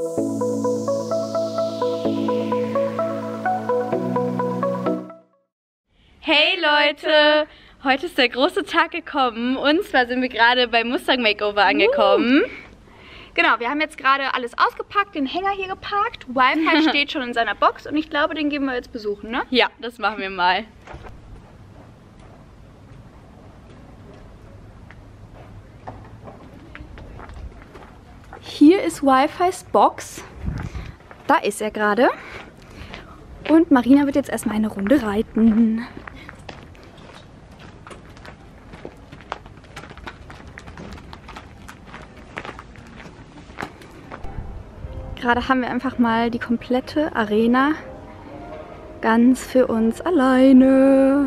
Hey Leute! Heute ist der große Tag gekommen und zwar sind wir gerade beim Mustang Makeover angekommen. Genau, wir haben jetzt gerade alles ausgepackt, den Hänger hier geparkt. Wi-Fi steht schon in seiner Box und ich glaube, den gehen wir jetzt besuchen, ne? Ja, das machen wir mal. Hier ist Wi-Fi's Box. Da ist er gerade. Und Marina wird jetzt erstmal eine Runde reiten. Gerade haben wir einfach mal die komplette Arena ganz für uns alleine.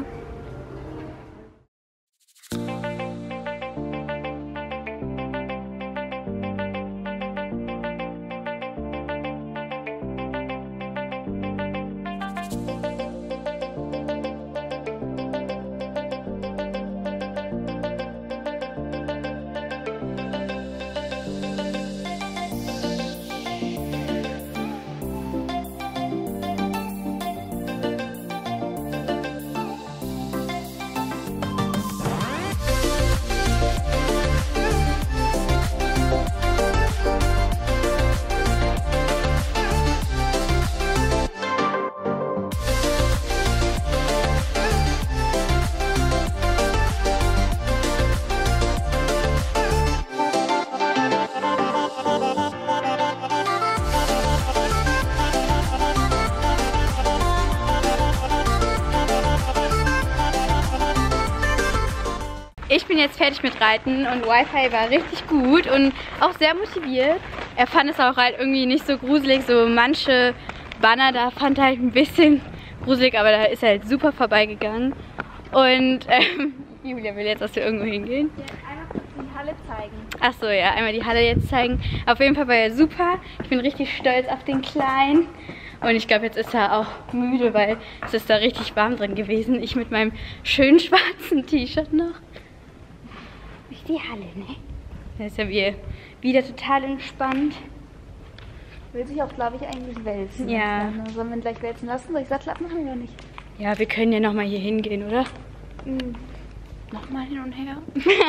Ich bin jetzt fertig mit Reiten und Wi-Fi war richtig gut und auch sehr motiviert. Er fand es auch halt irgendwie nicht so gruselig, so manche Banner, da fand er halt ein bisschen gruselig, aber da ist er halt super vorbeigegangen. Und Julia will jetzt, dass wir irgendwo hingehen. Ja, einmal kurz die Halle zeigen. Achso, ja, einmal die Halle jetzt zeigen. Auf jeden Fall war er super. Ich bin richtig stolz auf den Kleinen. Und ich glaube, jetzt ist er auch müde, weil es ist da richtig warm drin gewesen. Ich mit meinem schönen schwarzen T-Shirt noch. Ist die Halle, ne? Da ist er wieder total entspannt. Will sich auch, glaube ich, eigentlich wälzen. Ja. Sollen wir ihn gleich wälzen lassen? Soll ich Sattel abmachen oder nicht? Ja, wir können ja nochmal hier hingehen, oder? Nochmal hin und her.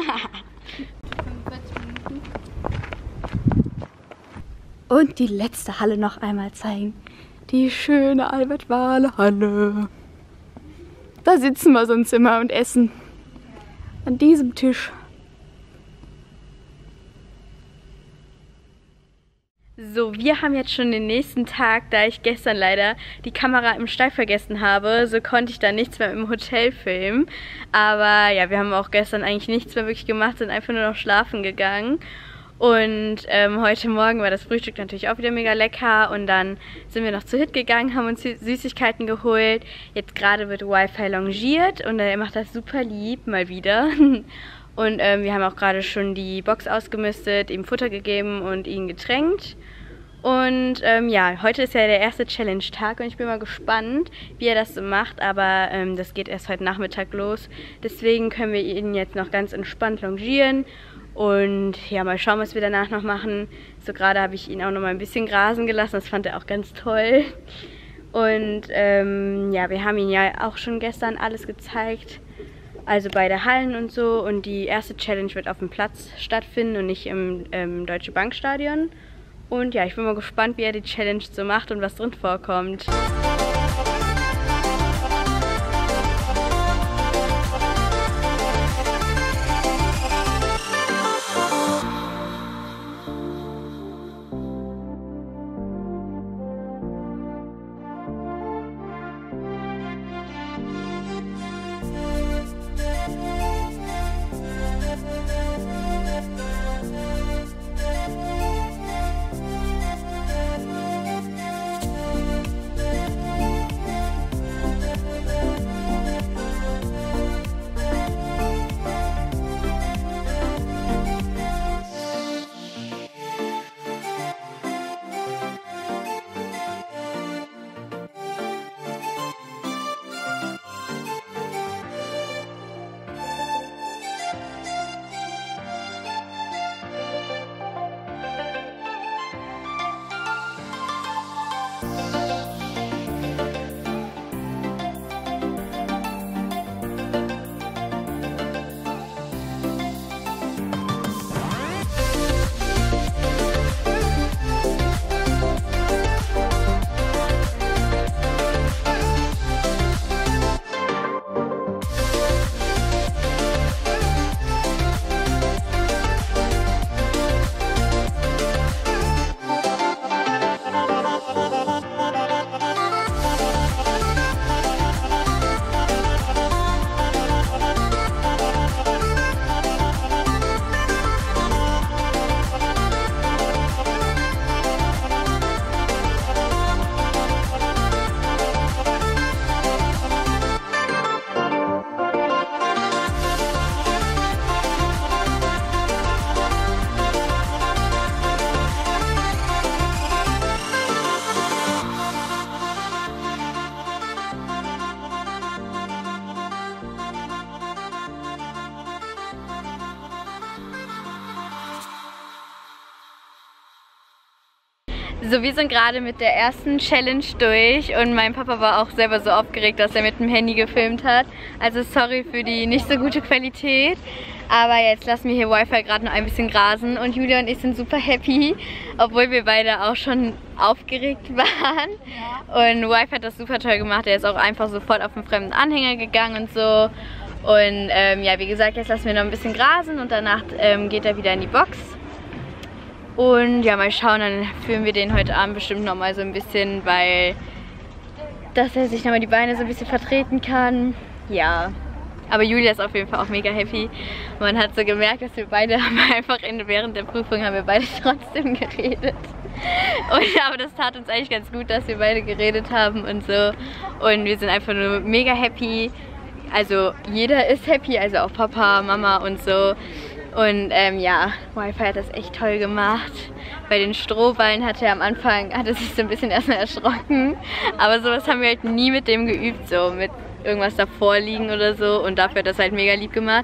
45 Minuten. Und die letzte Halle noch einmal zeigen. Die schöne Albert-Wahle-Halle. Da sitzen wir sonst immer und essen. An diesem Tisch. So, wir haben jetzt schon den nächsten Tag, da ich gestern leider die Kamera im Stall vergessen habe. So konnte ich da nichts mehr im Hotel filmen. Aber ja, wir haben auch gestern eigentlich nichts mehr wirklich gemacht, sind einfach nur noch schlafen gegangen. Und heute Morgen war das Frühstück natürlich auch wieder mega lecker. Und dann sind wir noch zu Hit gegangen, haben uns Süßigkeiten geholt. Jetzt gerade wird Wi-Fi longiert und er macht das super lieb, mal wieder. Und wir haben auch gerade schon die Box ausgemistet, ihm Futter gegeben und ihn getränkt. Und ja, heute ist ja der erste Challenge-Tag und ich bin mal gespannt, wie er das so macht. Aber das geht erst heute Nachmittag los. Deswegen können wir ihn jetzt noch ganz entspannt longieren. Und ja, mal schauen, was wir danach noch machen. So gerade habe ich ihn auch noch mal ein bisschen grasen gelassen. Das fand er auch ganz toll. Und ja, wir haben ihn ja auch schon gestern alles gezeigt. Also beide Hallen und so. Und die erste Challenge wird auf dem Platz stattfinden und nicht im Deutsche Bankstadion. Und ja, ich bin mal gespannt, wie er die Challenge so macht und was drin vorkommt. So, wir sind gerade mit der ersten Challenge durch und mein Papa war auch selber so aufgeregt, dass er mit dem Handy gefilmt hat. Also sorry für die nicht so gute Qualität. Aber jetzt lassen wir hier Wi-Fi gerade noch ein bisschen grasen und Julia und ich sind super happy, obwohl wir beide auch schon aufgeregt waren. Ja. Und Wi-Fi hat das super toll gemacht, er ist auch einfach sofort auf den fremden Anhänger gegangen und so. Und ja, wie gesagt, jetzt lassen wir noch ein bisschen grasen und danach geht er wieder in die Box. Und ja, mal schauen, dann führen wir den heute Abend bestimmt noch mal so ein bisschen, weil dass er sich nochmal die Beine so ein bisschen vertreten kann. Ja. Aber Julia ist auf jeden Fall auch mega happy. Man hat so gemerkt, dass wir beide haben einfach während der Prüfung haben wir beide trotzdem geredet. Aber das tat uns eigentlich ganz gut, dass wir beide geredet haben und so. Und wir sind einfach nur mega happy. Also jeder ist happy, also auch Papa, Mama und so. Und ja, Wi-Fi hat das echt toll gemacht. Bei den Strohballen hat er am Anfang, hat er sich so ein bisschen erstmal erschrocken. Aber sowas haben wir halt nie mit dem geübt, so mit irgendwas davor liegen oder so, und dafür hat das halt mega lieb gemacht.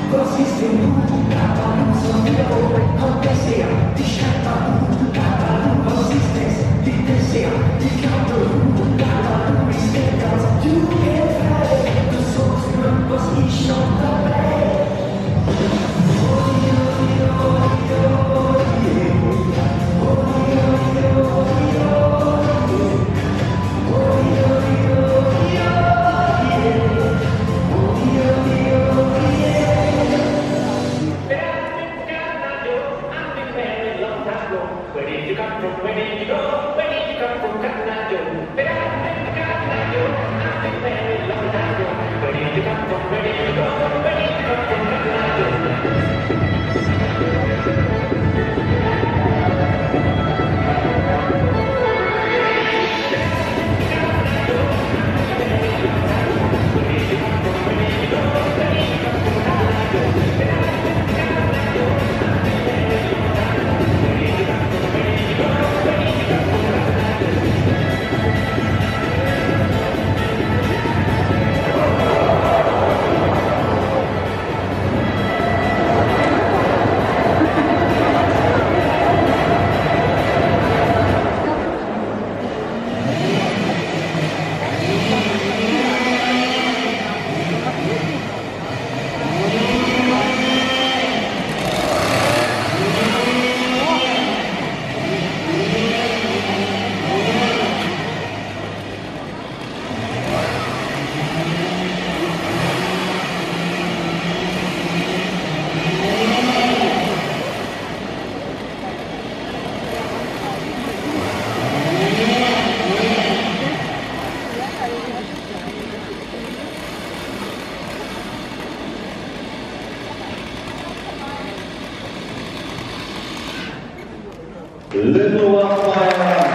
Little Wildfire.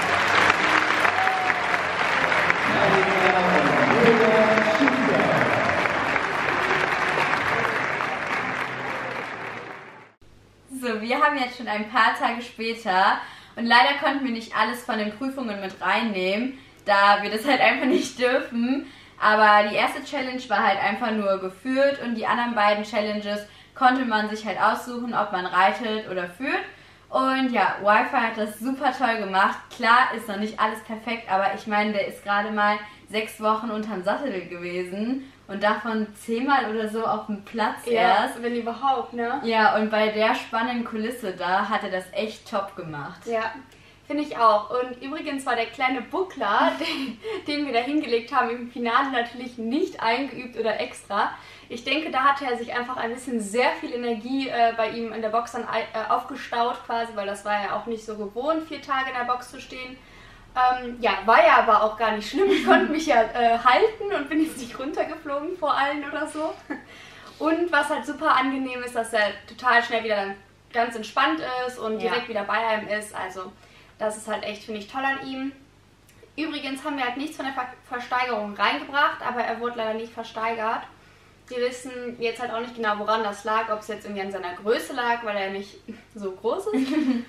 So, wir haben jetzt schon ein paar Tage später und leider konnten wir nicht alles von den Prüfungen mit reinnehmen, da wir das halt einfach nicht dürfen. Aber die erste Challenge war halt einfach nur geführt und die anderen beiden Challenges konnte man sich halt aussuchen, ob man reitet oder führt. Und ja, Wi-Fi hat das super toll gemacht. Klar ist noch nicht alles perfekt, aber ich meine, der ist gerade mal 6 Wochen unterm Sattel gewesen und davon 10-mal oder so auf dem Platz erst. Wenn überhaupt, ne? Ja, und bei der spannenden Kulisse da hat er das echt top gemacht. Ja, finde ich auch. Und übrigens war der kleine Buckler, den wir da hingelegt haben, im Finale natürlich nicht eingeübt oder extra. Ich denke, da hatte er sich einfach ein bisschen sehr viel Energie bei ihm in der Box dann aufgestaut quasi, weil das war ja auch nicht so gewohnt, 4 Tage in der Box zu stehen. Ja, war ja aber auch gar nicht schlimm. Ich konnte mich ja halten und bin jetzt nicht runtergeflogen vor allen oder so. Und was halt super angenehm ist, dass er total schnell wieder dann ganz entspannt ist und direkt wieder bei einem ist. Also das ist halt echt, finde ich, toll an ihm. Übrigens haben wir halt nichts von der Versteigerung reingebracht, aber er wurde leider nicht versteigert. Wir wissen jetzt halt auch nicht genau, woran das lag, ob es jetzt irgendwie an seiner Größe lag, weil er nicht so groß ist.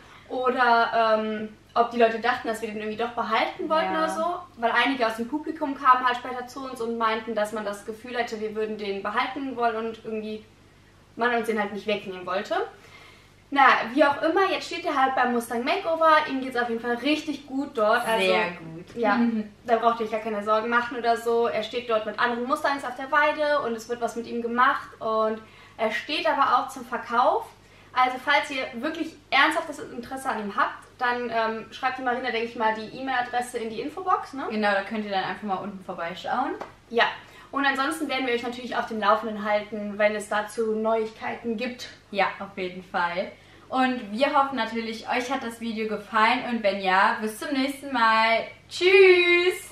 Oder ob die Leute dachten, dass wir den irgendwie doch behalten wollten oder so. Weil einige aus dem Publikum kamen halt später zu uns und meinten, dass man das Gefühl hatte, wir würden den behalten wollen und irgendwie man uns den halt nicht wegnehmen wollte. Na, wie auch immer, jetzt steht er halt beim Mustang Makeover. Ihm geht es auf jeden Fall richtig gut dort. Also, sehr gut. Ja, da braucht ihr euch ja keine Sorgen machen oder so. Er steht dort mit anderen Mustangs auf der Weide und es wird was mit ihm gemacht. Und er steht aber auch zum Verkauf. Also falls ihr wirklich ernsthaftes Interesse an ihm habt, dann schreibt die Marina, denke ich mal, die E-Mail-Adresse in die Infobox. Ne? Genau, da könnt ihr dann einfach mal unten vorbeischauen. Ja, und ansonsten werden wir euch natürlich auf dem Laufenden halten, wenn es dazu Neuigkeiten gibt. Ja, auf jeden Fall. Und wir hoffen natürlich, euch hat das Video gefallen und wenn ja, bis zum nächsten Mal. Tschüss!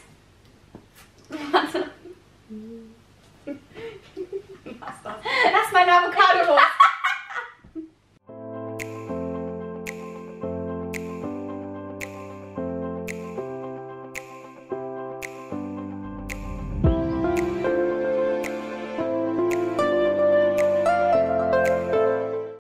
Lass meine Avocado